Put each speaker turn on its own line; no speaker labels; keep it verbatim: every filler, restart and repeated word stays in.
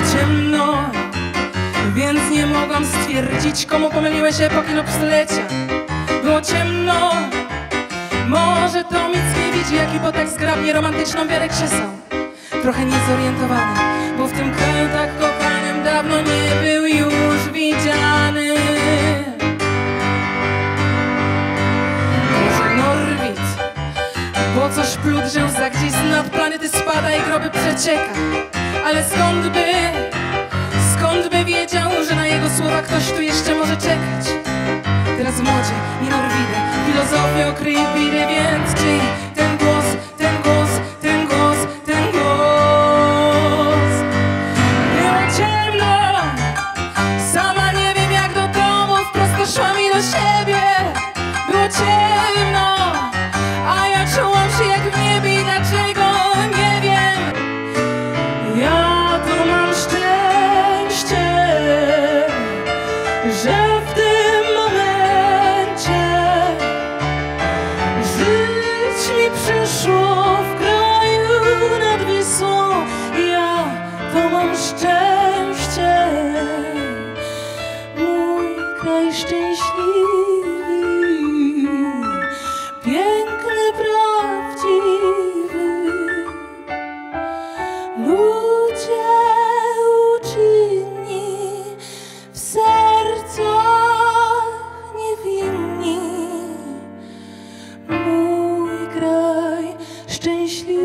ciemno, więc nie mogłam stwierdzić, komu pomyliłeś epoki lub stulecia. Było ciemno, może to Mickiewicz, jaki potek zgrabnie romantyczną wiarę krzesał. Trochę niezorientowany, bo w tym kraju tak kochanym dawno nie był już widziany. Może Norwid, bo coś pludrzę za gdzieś z nad planety spada i groby przecieka. Ale skąd by, skąd by wiedział, że na jego słowa ktoś tu jeszcze może czekać? Teraz w modzie, nie Norwidy, filozofia okryje bidy, więc czyj ten głos, ten głos, ten głos, ten głos. Było ciemno, sama nie wiem jak do domu, wprost szła mi do siebie. Było ciemno, a ja czułam się jak w niebie i dlaczego nie wiem. Ja tu mam szczęście, że w tym momencie żyć mi przyszło w kraju nad Wisłą. Ja to mam szczęście, mój kraj szczęśliwy, piękny, prawdziwy. Ludzie uczynni, w sercach niewinni, mój kraj szczęśliwy.